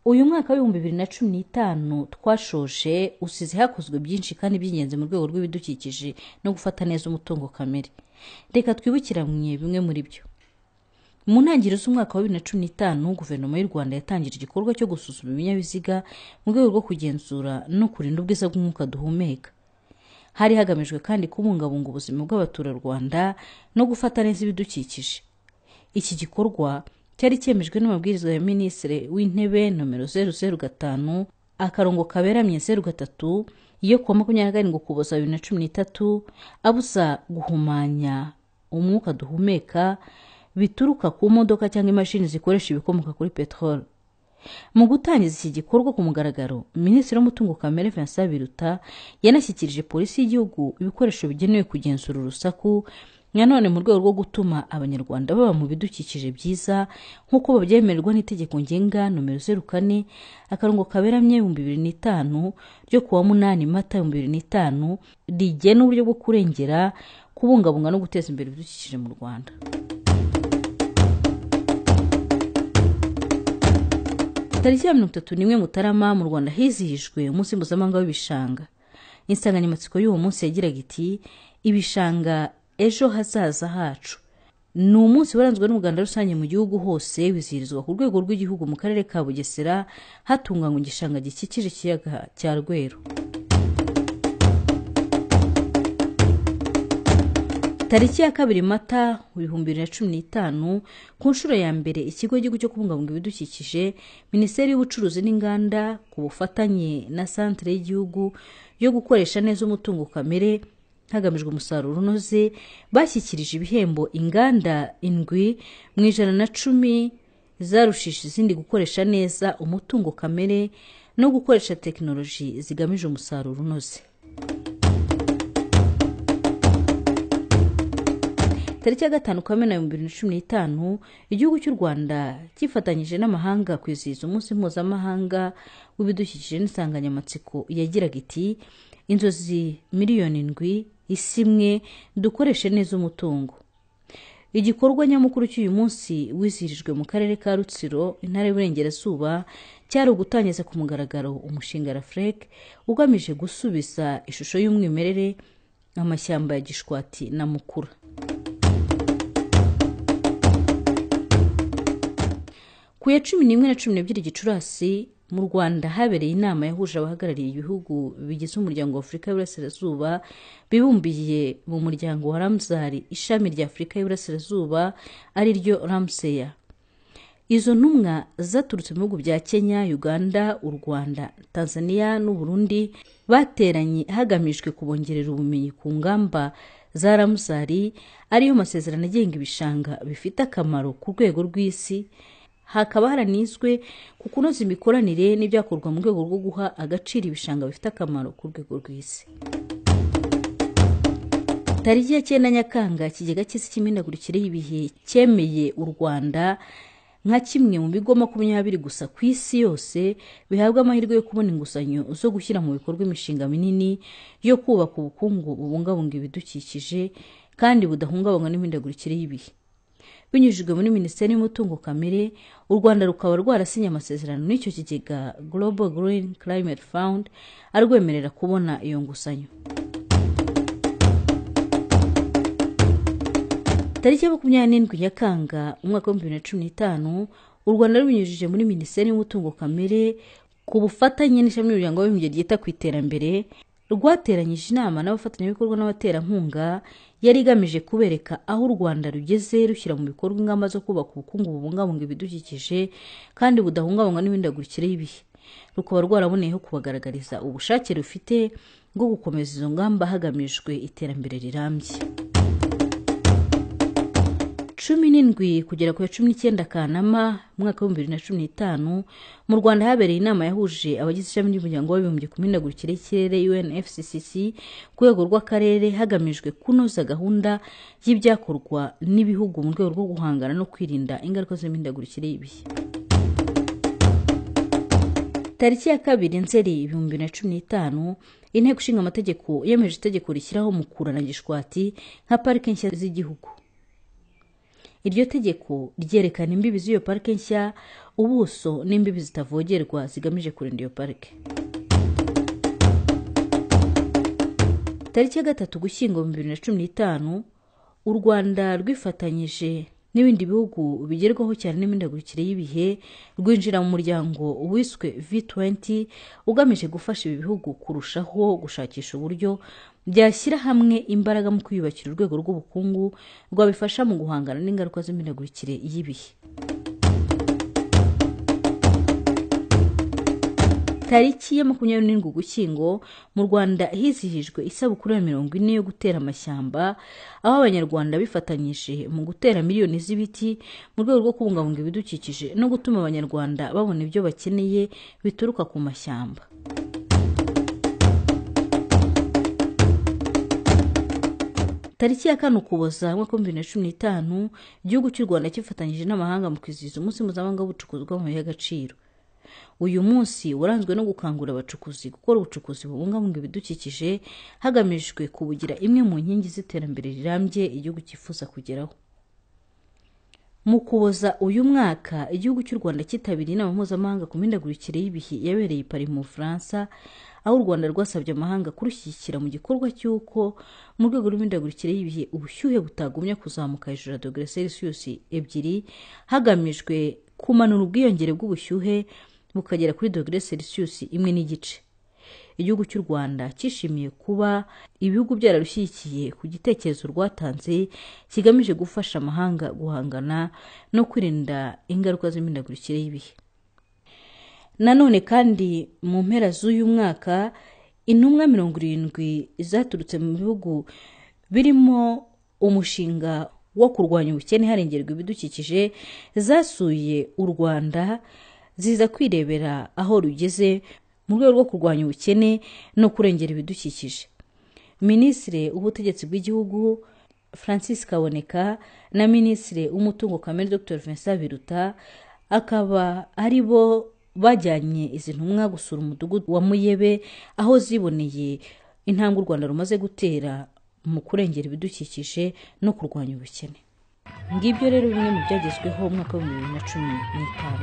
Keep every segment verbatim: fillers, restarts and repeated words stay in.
uyu mwaka w'ibihumbi bibiri na cumi n'itanu twashoje usize hakozwe byinshi kandi by'ingenzi mu rwego rw'ibidukikije no gufata neza umutungo kamere. Reka twibukiranye bimwe muri byo. Mu ntangiriro z'umwaka wa bibiri na cumi n'itanu guverinoma y'u Rwanda yatangije igikorwa cyo gusuzuma ibinyabiziga mu rwego rwo kugenzura no kurinda ubwiza bw'umwuka duhumeka. Hari hagamijwe kandi kubungabunga ubuzima bw'abaturarwanda no gufata neza ibidukikije. Iki gikorwa cyari cyemejwe n'amabwiriza ya Minisitiri w'Intebe nomero zeru zeru gatanu akarongo kaberamye zeru gatatu yo kuwa makumyabiri na karindwi Ukuboza bibiri na cumi n'itatu abuza guhumanya umwuka duhumeka bituruka ku modoka cyangwa imashini zikoresha ibikomoka kuri peteroli. Mu gutangiza iki gikorwa ku mugaragaro, Minisitiri w'Umutungo Kamere Vincent Biruta yanashyikirije Polisi y'Igihugu ibikoresho bigenewe kugenzura urusaku, nanone mu rwego rwo gutuma abanyarwanda baba mu bidukikije byiza nk'uko babyemererwa n'itegeko ngenga nomero zeru kane akarongo kaberamye ibihumbi bibiri n'itanu ryo kuwa munani Mata ibihumbi bibiri n'itanu rigena uburyo bwo kurengera, kubungabunga no guteza imbere ibidukikije mu Rwanda. Tariki ya mirongo itatu n'imwe Mutarama mu Rwanda hizihijwe umunsi mpuzamahanga w'ibishanga. Insanganyamatsiko y'uwo munsi yagiraga iti ibishanga ejo hazaza hacu. Ni umunsi waranzwe n'umuganda rusange mu gihugu hose, wizihirizwa ku rwego rw'igihugu mu karere ka Bugesera hatunganywa igishanga gikikije ikiyaga cya Rweru. Tariki ya kabiri Mata ibihumbi bibiri na cumi n'itanu ku nshuro ya mbere ikigo cy'igihugu cyo kubungabunga ibidukikije, Minisiteri y'Ubucuruzi n'Inganda ku bufatanye na Santere y'Igihugu yo gukoresha neza umutungo kamere hagamijwe umusaruro unoze, bashyikirije ibihembo inganda indwi mu ijana na cumi zarushije izindi gukoresha neza umutungo kamere no gukoresha tekinoloji zigamije umusaruro unoze. Tariki ya gatanu Kamena ibihumbi bibiri na cumi n'itanu igihugu cy'u Rwanda kifatanyije n'amahanga kwizihiza umunsi mpuzamahanga w'ibidukikije n'insanganyamatsiko yagiraga iti inzozi miliyoni indwi isi imwe dukoreshe neza umutungo. Igikorwa nyamukuru cy'uyu munsi wizihirijwe mu karere ka Rutsiro, intara y'Iburengerazuba, cyari ugutangiza ku mugaragaro umushinga Rafrek ugamije gusubiza ishusho y'umwimerere amashyamba ya Gishwati na Mukura. Ku ya cumi n'imwe na cumi n'ebyiri Gicurasi mu Rwanda habereye inama yahuje abahagarariye ibihugu bigize umuryango wa Afurika y'Iburasirazuba bibumbiye mu muryango wa Ramsar, ishami rya Afurika y'Iburasirazuba ari ryo Ramseya. Izo ntumwa zaturutse mu bihugu bya Kenya, Uganda, u Rwanda, Tanzania n'u Burundi bateranye hagamijwe kubongerera ubumenyi ku ngamba za Ramsar, ariyo masezerano agenga ibishanga bifite akamaro ku rwego rw'isi. Hakaba haranizwe ku kunoza imikoranire n'ibyakorwa mu rwego rwo guha agaciro ibishanga bifite akamaro ku rwego rw'isi. Tariki ya cyenda Nyakanga ikigega cy'isi cy'imihindagurikire y'ibihe cyemeye u Rwanda nka kimwe mu bigo makumyabiri gusa ku isi yose bihabwa amahirwe yo kubona inguzanyo zo gushyira mu bikorwa imishinga minini yo kubaka ubukungu bubungabunga ibidukikije kandi budahungabanywa n'imihindagurikire y'ibihe. Binyujijwe muri Minisiteri y'Umutungo Kamere, u Rwanda rukaba rwarasinye amasezerano n'icyo kigega Global Green Climate Fund arwemerera kubona iyo nguzanyo. Tariki ya makumyabiri n'indwi Nyakanga umwaka wa bibiri na cumi n'itanu u Rwanda rubinyujije muri Minisiteri y'Umutungo Kamere ku bufatanye n'ishami ry'umuryango w'abibumbye ryita ku iterambere, rwateranyije inama n'abafatanyabikorwa n'abaterankunga yari igamije kubereka aho u Rwanda rugeze rushyira mu bikorwa ingamba zo kubaka ubukungu bubungabunga ibidukikije kandi budahungabanywa n'imihindagurikire y'ibihe. Rukaba rwaraboneyeho kubagaragariza ubushake rufite bwo gukomeza izo ngamba hagamijwe iterambere rirambye. cumi n'indwi kugera ku ya cumi n'icyenda Kanama umwaka wa bibiri na cumi n'itanu mu Rwanda habereye inama yahuje abagize ishami ry'umuryango w'abibumbye ku mihindagurikire y'ikirere U N F C C C ku rwego rw'akarere hagamijwe kunoza gahunda y'ibyakorwa n'ibihugu mu rwego rwo guhangana no kwirinda ingaruka z'imihindagurikire y'ibihe. Tariki ya kabiri Nzeri ibihumbi bibiri na cumi n'itanu Inteko Ishinga Amategeko yemeje itegeko rishyiraho Mukura na Gishwati nka parike nshya z'igihugu. iryo tegeko ryerekana imbibi z'iyo parike nshya, ubuso n'imbibi zitavogerwa zigamije kurinda iyo parike. Tariki ya gatatu Ugushyingo mu bibiri na cumi n'itanu, u Rwanda rwifatanyije n'ibindi bihugu bigerwaho cyane n'imihindagurikire y'ibihe rwinjira mu muryango wiswe V twenty ugamije gufasha ibi bihugu kurushaho gushakisha uburyo byashyira hamwe imbaraga mu kwiyubakira urwego rw'ubukungu rwabifasha mu guhangana n'ingaruka z'imihindagurikire y'ibihe. Tariki ya makumyabiri n'indwi Ugushyingo mu Rwanda hizihijwe isabukuru ya mirongo ine yo gutera amashyamba, aho abanyarwanda bifatanyije mu gutera miliyoni z'ibiti mu rwego rwo kubungabunga ibidukikije no gutuma abanyarwanda babona ibyo bakeneye bituruka ku mashyamba. Tariki ya kane Ukuboza mwaka wa bibiri na cumi n'itanu, igihugu cy'u Rwanda kifatanyije n'amahanga mu kwizihiza umunsi mpuzamahanga w'ubucukuzi bw'amabuye y'agaciro. Uyu munsi waranzwe no gukangurira abacukuzi gukora ubucukuzi bubungabunga ibidukikije hagamijwe kubugira imwe mu nkingi z'iterambere rirambye igihugu cyifuza kugeraho. Mu Ukuboza uyu mwaka, igihugu cy'u Rwanda cyitabiriye inama mpuzamahanga ku mihindagurikire y'ibihe yabereye i Paris mu Bufaransa, aho u Rwanda rwasabye amahanga kurushyigikira mu gikorwa cy'uko mu rwego rw'imihindagurikire y'ibihe ubushyuhe butagumya kuzamuka hejuru ya dogere Celsius ebyiri, hagamijwe kumanura ubwiyongere bw'ubushyuhe bukagera kuri dogere Celsius imwe n'igice. Igihugu cy'u Rwanda cyishimiye kuba ibihugu byararushyigikiye ku gitekerezo rwatanze kigamije gufasha amahanga guhangana no kwirinda ingaruka z'imihindagurikire y'ibihe. Nanone kandi mu mpera z'uyu mwaka, intumwa mirongo irindwi zaturutse mu bihugu birimo umushinga wo kurwanya ubukene harengerwa ibidukikije zasuye u Rwanda, ziza kwirebera aho rugeze mu rwego rwo kurwanya ubukene no kurengera ibidukikije. Minisitiri w'ubutegetsi bw'igihugu Francis Kaboneka na Minisitiri w'umutungo kamere Dr Vincent Biruta akaba ari bo bajyanye izi ntumwa gusura umudugudu wa Muyebe, aho ziboneye intambwe u Rwanda rumaze gutera mu kurengera ibidukikije no kurwanya ubukene. Ngibyo rero bimwe mu byagezweho mu mwaka wa bibiri na cumi n'itanu.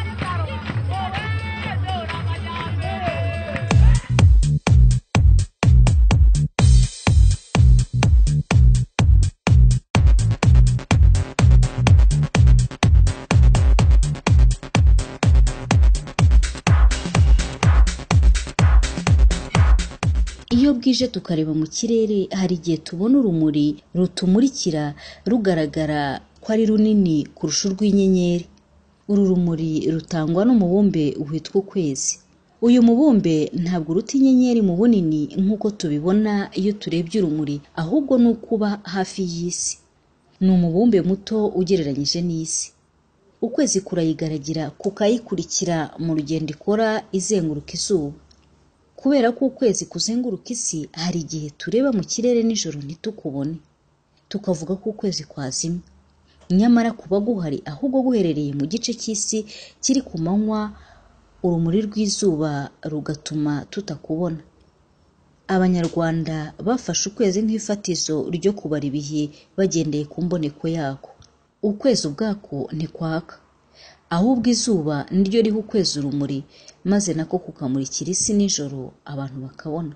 Iyo bwije tukareba mu kirere, hari igihe tubona urumuri rutumurikira rugaragara ko ari runini kurusha urw'inyenyeri. Uru rumuri rutangwa n'umubumbe witwa ukwezi. Uyu mubumbe ntabwo uruta inyenyeri mu bunini nk'uko tubibona iyo turebye urumuri, ahubwo ni ukuba hafi y'isi. Ni umubumbe muto ugereranyije n'isi. Ukwezi kurayigaragira kukayikurikira mu rugendo ikora izenguruka izuba. Kubera ko ukwezi kuzenguruka isi, hari igihe tureba mu kirere nijoro ntitukubone, tukavuga ko ukwezi kwazimye. Nyamara kuba guhari, ahubwo guherereye mu gice cy'isi kiri ku manywa, urumuri rw'izuba rugatuma tutakubona. Abanyarwanda bafashe ukwezi nk'ifatizo ryo kubara ibihe bagendeye ku mboneko yako. Ukwezi ubwako ntikwaka, ahubwo izuba niryo riha ukwezi urumuri, maze nako kukamurikira isi nijoro abantu bakabona.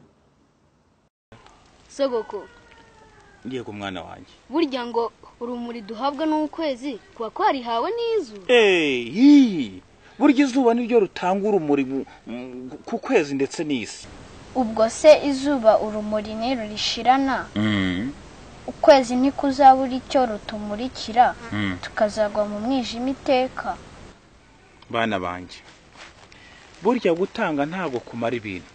Sogoko, ngiye ku mwana wanjye, burya ngo urumuri duhabwa n'ukwezi kuba kwarihawe n'izuba. Eh, burya izuba niryo rutanga urumuri ku kwezi ndetse n'isi. Ubwo se izuba urumuri ntirurishirana? Mm. Ukwezi ntikuzabura icyo rutumurikira, Mm. tukazagwa mu mwijima iteka. Bana banjye, burya gutanga ntago kumara ibintu.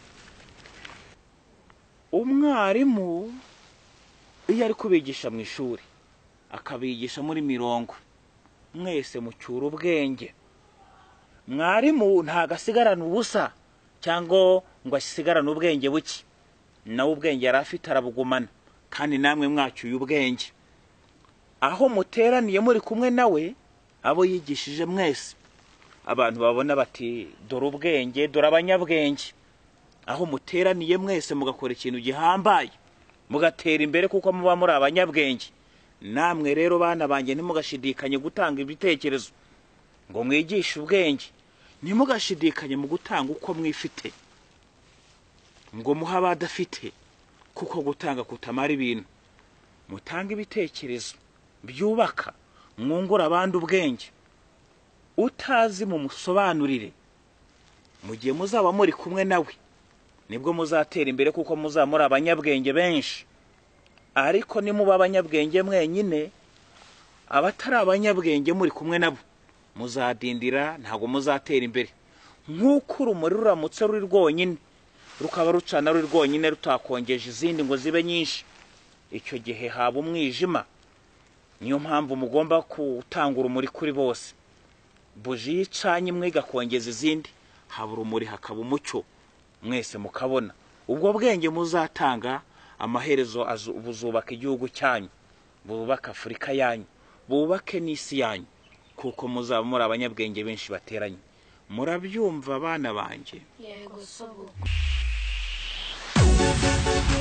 Umwarimu iyo ari kubigisha mu ishuri, akabigisha muri mirongo, mwese mucyura ubwenge. Mwarimu ntago asigarana ubusa cyangwa ngo asigarane ubwenge buke. Nawe ubwenge yari afite arabugumana, kandi namwe mwacyuye ubwenge. Aho muteraniye muri kumwe nawe, abo yigishije mwese, abantu babona bati dore ubwenge, dore abanyabwenge. Aho muteraniye mwese mugakora ikintu gihambaye, mugatera imbere kuko muba muri abanyabwenge, namwe rero bana banjye ntimugashidikanye gutanga ibitekerezo ngo mwigishe ubwenge, ntimugashidikanye mu gutanga uko mwifite ngo muha abadafite, kuko gutanga kutamara ibintu. Mutanga ibitekerezo byubaka, mwungura abandi ubwenge. Utazi mu musobanurire, mu gihe muzaba muri kumwe nawe nibwo muzatera imbere, kuko muzamura abanyabwenge benshi. Ariko nimuba abanyabwenge mwenyine, abatari abanyabwenge muri kumwe nabo, muzadindira, ntago muzatera imbere. Nk'uko urumuri ruramutse ruri rwonyine, rukaba rucana ruri rwonyine rutakongeje izindi ngo zibe nyinshi, icyo gihe haba umwijima. Niyo mpamvu mugomba gutanga urumuri kuri bose. Buji yicanye imwe igakongeza izindi, haba urumuri hakaba umucyo, mwese mukabona. Ubwo bwenge muzatanga, amaherezo buzubaka igihugu cyanyu, bubaka Afurika yanyu, bubake n'isi yanyu, kuko muzaba muri abanyabwenge benshi bateranye. Murabyumva bana banjye? Yego sobo.